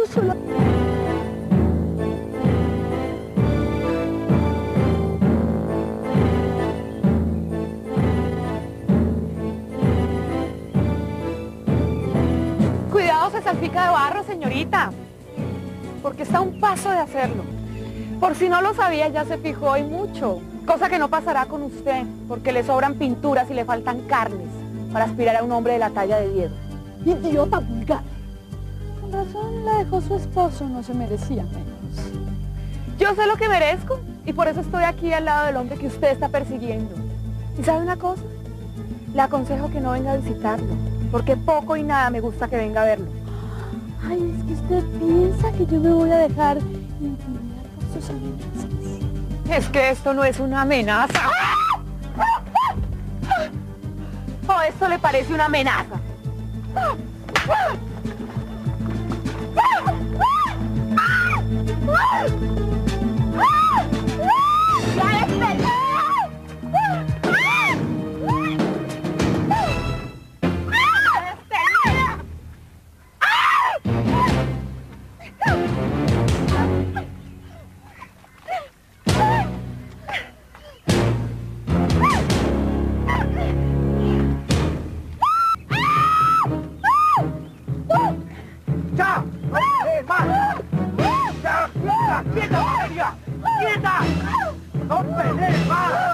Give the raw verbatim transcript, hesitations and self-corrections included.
solo... Cuidado, se salpica de barro, señorita, porque está a un paso de hacerlo. Por si no lo sabía, ya se fijó y mucho, cosa que no pasará con usted, porque le sobran pinturas y le faltan carnes para aspirar a un hombre de la talla de Diego. Idiota vulgar. Con razón la dejó su esposo, no se merecía menos. Yo sé lo que merezco y por eso estoy aquí al lado del hombre que usted está persiguiendo. ¿Y sabe una cosa? Le aconsejo que no venga a visitarlo, porque poco y nada me gusta que venga a verlo. Ay, es que usted piensa que yo me voy a dejar intimidar por sus amenazas. Es que esto no es una amenaza. ¿O esto le parece una amenaza? ¡Ya desperté! ¡Ya! ¡Eh, más! ¡Ya! ¡Quieta, ¡Quieta, Valeria! ¡Quieta! ¡No pelees más!